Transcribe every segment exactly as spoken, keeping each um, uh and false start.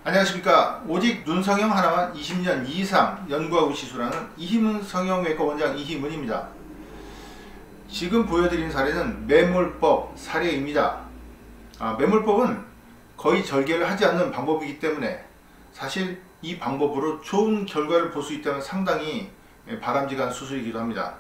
안녕하십니까. 오직 눈 성형 하나만 이십 년 이상 연구하고 시술하는 이희문 성형외과 원장 이희문입니다. 지금 보여드리는 사례는 매몰법 사례입니다. 아, 매몰법은 거의 절개를 하지 않는 방법이기 때문에 사실 이 방법으로 좋은 결과를 볼 수 있다면 상당히 바람직한 수술이기도 합니다.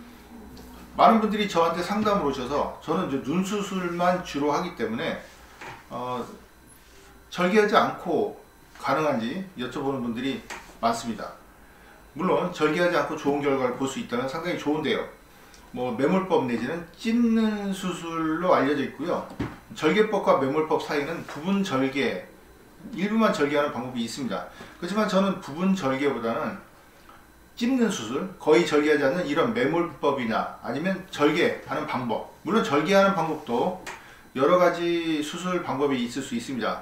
많은 분들이 저한테 상담을 오셔서 저는 이제 눈 수술만 주로 하기 때문에 어, 절개하지 않고 가능한지 여쭤보는 분들이 많습니다. 물론 절개하지 않고 좋은 결과를 볼 수 있다면 상당히 좋은데요. 뭐 매몰법 내지는 찝는 수술로 알려져 있고요. 절개법과 매몰법 사이는 부분 절개, 일부만 절개하는 방법이 있습니다. 그렇지만 저는 부분 절개보다는 찝는 수술, 거의 절개하지 않는 이런 매몰법이나 아니면 절개하는 방법, 물론 절개하는 방법도 여러가지 수술 방법이 있을 수 있습니다.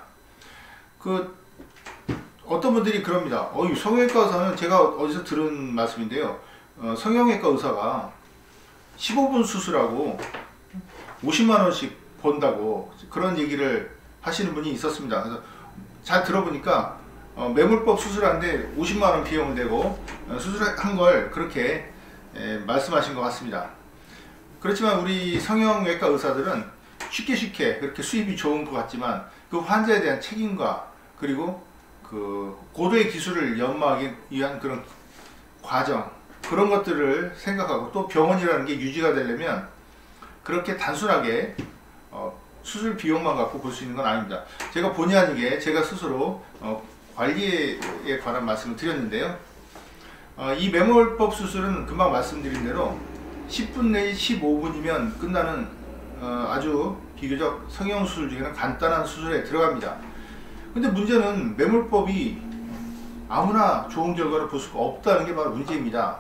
그 어떤 분들이 그럽니다. 어, 성형외과 의사는 제가 어디서 들은 말씀인데요. 어, 성형외과 의사가 십오 분 수술하고 오십만 원씩 번다고 그런 얘기를 하시는 분이 있었습니다. 그래서 잘 들어보니까 어, 매몰법 수술하는데 오십만 원 비용을 내고 어, 수술한 걸 그렇게 에, 말씀하신 것 같습니다. 그렇지만 우리 성형외과 의사들은 쉽게 쉽게 그렇게 수입이 좋은 것 같지만 그 환자에 대한 책임과 그리고 그 고도의 기술을 연마하기 위한 그런 과정, 그런 것들을 생각하고, 또 병원이라는 게 유지가 되려면 그렇게 단순하게 어, 수술 비용만 갖고 볼 수 있는 건 아닙니다. 제가 본의 아니게 제가 스스로 어, 관리에 관한 말씀을 드렸는데요. 어, 이 매몰법 수술은 금방 말씀드린 대로 십 분 내지 십오 분이면 끝나는 어, 아주 비교적 성형수술 중에는 간단한 수술에 들어갑니다. 근데 문제는 매몰법이 아무나 좋은 결과를 볼 수가 없다는 게 바로 문제입니다.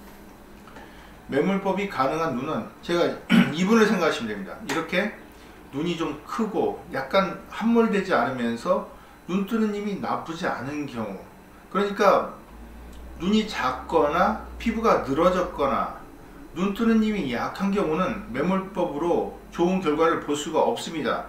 매몰법이 가능한 눈은 제가 이분을 생각하시면 됩니다. 이렇게 눈이 좀 크고 약간 함몰되지 않으면서 눈 뜨는 힘이 나쁘지 않은 경우, 그러니까 눈이 작거나 피부가 늘어졌거나 눈 뜨는 힘이 약한 경우는 매몰법으로 좋은 결과를 볼 수가 없습니다.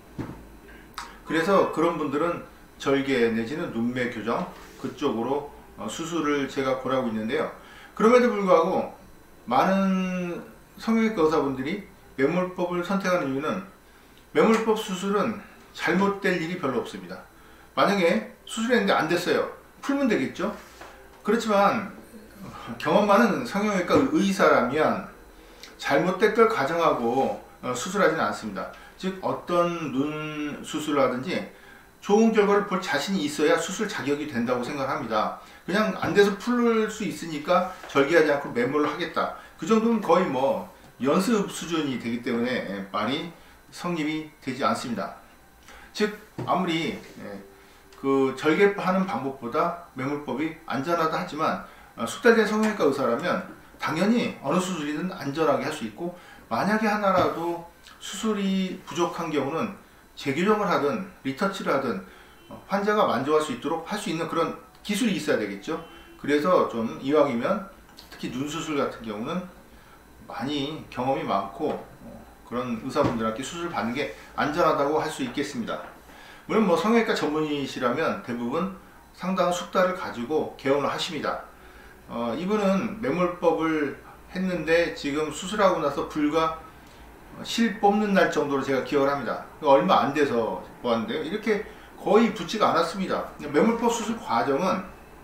그래서 그런 분들은 절개 내지는 눈매 교정 그쪽으로 수술을 제가 권하고 있는데요. 그럼에도 불구하고 많은 성형외과 의사분들이 매몰법을 선택하는 이유는 매몰법 수술은 잘못될 일이 별로 없습니다. 만약에 수술했는데 안 됐어요. 풀면 되겠죠? 그렇지만 경험 많은 성형외과 의사라면 잘못된 걸 가정하고 수술하지는 않습니다. 즉 어떤 눈 수술을 하든지 좋은 결과를 볼 자신이 있어야 수술 자격이 된다고 생각합니다. 그냥 안 돼서 풀 수 있으니까 절개하지 않고 매몰을 하겠다, 그 정도는 거의 뭐 연습 수준이 되기 때문에 많이 성립이 되지 않습니다. 즉 아무리 그 절개하는 방법보다 매몰법이 안전하다 하지만 숙달된 성형외과 의사라면 당연히 어느 수술이든 안전하게 할 수 있고, 만약에 하나라도 수술이 부족한 경우는 재교정을 하든 리터치를 하든 환자가 만족할 수 있도록 할 수 있는 그런 기술이 있어야 되겠죠. 그래서 좀 이왕이면 특히 눈 수술 같은 경우는 많이 경험이 많고 그런 의사분들한테 수술 받는 게 안전하다고 할 수 있겠습니다. 물론 뭐 성형외과 전문의시라면 대부분 상당한 숙달을 가지고 개원을 하십니다. 어, 이분은 매몰법을 했는데 지금 수술하고 나서 불과 실 뽑는 날 정도로 제가 기억을 합니다. 얼마 안 돼서 보았는데요. 이렇게 거의 붙지가 않았습니다. 매몰법 수술 과정은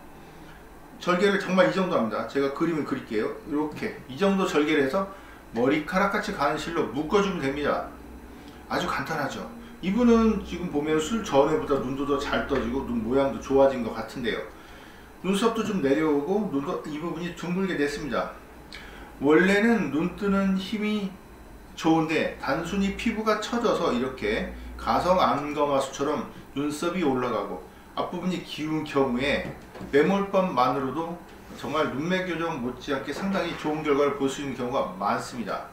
절개를 정말 이 정도 합니다. 제가 그림을 그릴게요. 이렇게 이 정도 절개를 해서 머리카락 같이 가는 실로 묶어주면 됩니다. 아주 간단하죠. 이분은 지금 보면 술 전에보다 눈도 더 잘 떠지고 눈 모양도 좋아진 것 같은데요. 눈썹도 좀 내려오고 눈도 이 부분이 둥글게 됐습니다. 원래는 눈 뜨는 힘이 좋은데 단순히 피부가 처져서 이렇게 가성 안검하수처럼 눈썹이 올라가고 앞부분이 기운 경우에 매몰법만으로도 정말 눈매 교정 못지않게 상당히 좋은 결과를 볼 수 있는 경우가 많습니다.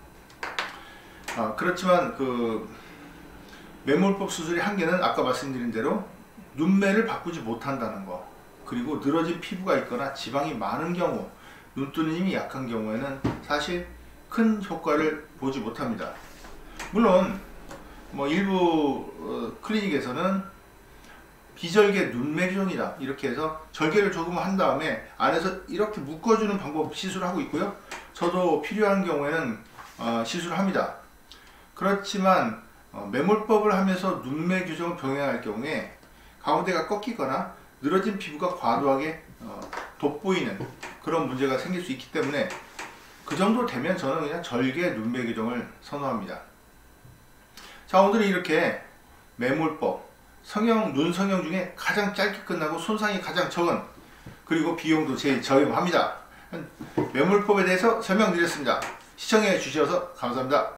아, 그렇지만 그 매몰법 수술의 한계는 아까 말씀드린 대로 눈매를 바꾸지 못한다는 거, 그리고 늘어진 피부가 있거나 지방이 많은 경우, 눈 뜨는 힘이 약한 경우에는 사실 큰 효과를 보지 못합니다. 물론 뭐 일부 어, 클리닉에서는 비절개 눈매 교정이다. 이렇게 해서 절개를 조금 한 다음에 안에서 이렇게 묶어주는 방법 시술을 하고 있고요. 저도 필요한 경우에는 어, 시술을 합니다. 그렇지만 어, 매몰법을 하면서 눈매 교정을 병행할 경우에 가운데가 꺾이거나 늘어진 피부가 과도하게 어, 돋보이는 그런 문제가 생길 수 있기 때문에 그 정도 되면 저는 그냥 절개 눈매 교정을 선호합니다. 자, 오늘은 이렇게 매몰법, 성형, 눈 성형 중에 가장 짧게 끝나고 손상이 가장 적은, 그리고 비용도 제일 저렴합니다. 매몰법에 대해서 설명드렸습니다. 시청해 주셔서 감사합니다.